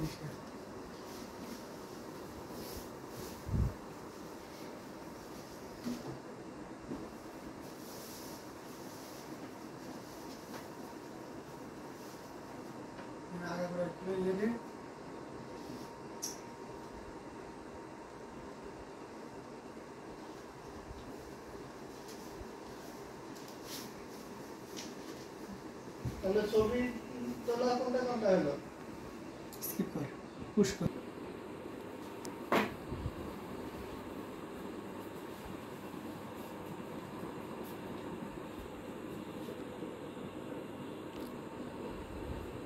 জিনিসটা। আগে করে একটু ইয়ে দিন। তাহলে ছবি তোলা কোনটা কোনটা হলো? স্কিপ কর, পুশ কর।